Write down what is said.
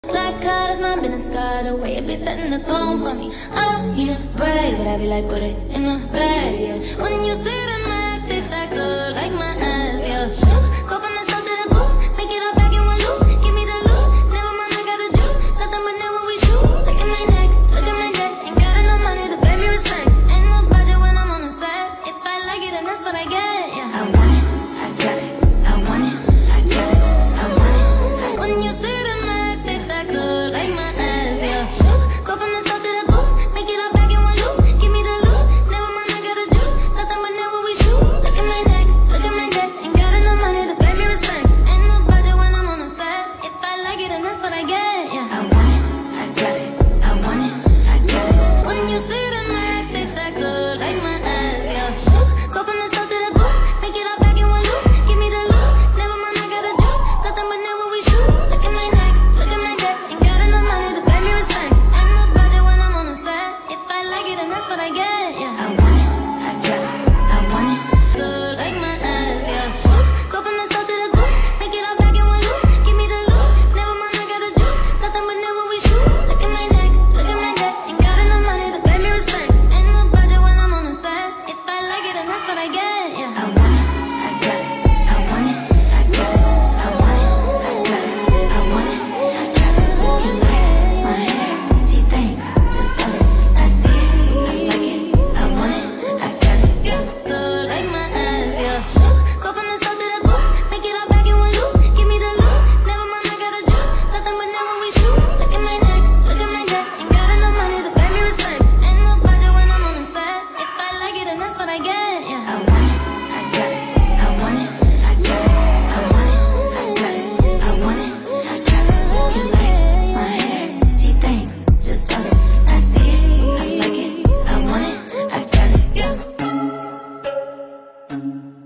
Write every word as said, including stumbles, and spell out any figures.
Black card is my business card, the way it be setting the tone for me. I don't need a brave, but I be like, put it in the bag, yeah. When you see the max, it's that good, like my ass, yeah. Go from the south to the booth, make it all back in one loop. Give me the loot, never mind, I got the juice. Let them know when we shoot. Look at my neck, look at my neck. Ain't got enough money to pay me respect. Ain't no budget when I'm on the set. If I like it, then that's what I get, yeah. I want it, I got it. I want it, I got it. I want it. When you see the max, it's that good, like my ass, yeah. Go from the south to the booth, make it all back in one loop. Give me the loot, never mind, I got the juice. Let them know when we shoot. Look at my neck, look at my neck. Ain't got enough money to pay me respect. Ain't no budget when I'm on the set. If I like it, then that's what I get, yeah. I want it, I got it. I want it, I got it. When you see the max, it's that good, like my ass, yeah. Go from the south to the booth, make it all back in one loop. Give me the loot, never mind, I got the juice. Let them know when we shoot. Look at my neck, look at my neck. Ain't got enough money to pay me respect. Ain't no budget when I'm on the set. If I like it, then that's what I get, yeah. I want it, I got it. I want it, good, like my ass, yeah. Go from the south to the booth, make it all back in one loop. Give me the loot, never mind, I got the juice. Let them know when we shoot. Look at my neck, look at my neck. Ain't got enough money to pay me respect. Ain't no budget when I'm on the set. If I like it, then that's what I get, yeah. I want it, I got it. I want it, I got it. I want it, I got it. I want it, I got it. You like my hair? Gee, thanks. Just love it. I see it, I like it. I want it, I got it. Yeah, good, like my ass, yeah. Go from the south to the booth, make it all back in one loop. Give me the loot, never mind, I got the juice. Let them know when we shoot. Look at my neck, look at my neck. Ain't got enough money to pay me respect. Ain't no budget when I'm on the set. If I like it, then that's what I get, yeah. I want it, I got it. I want it, I got it. I want it, I got it. I want it, I got it. You like my hair? Gee, thanks. Just love it. I see it, I like it. I want it, I got it. Yeah.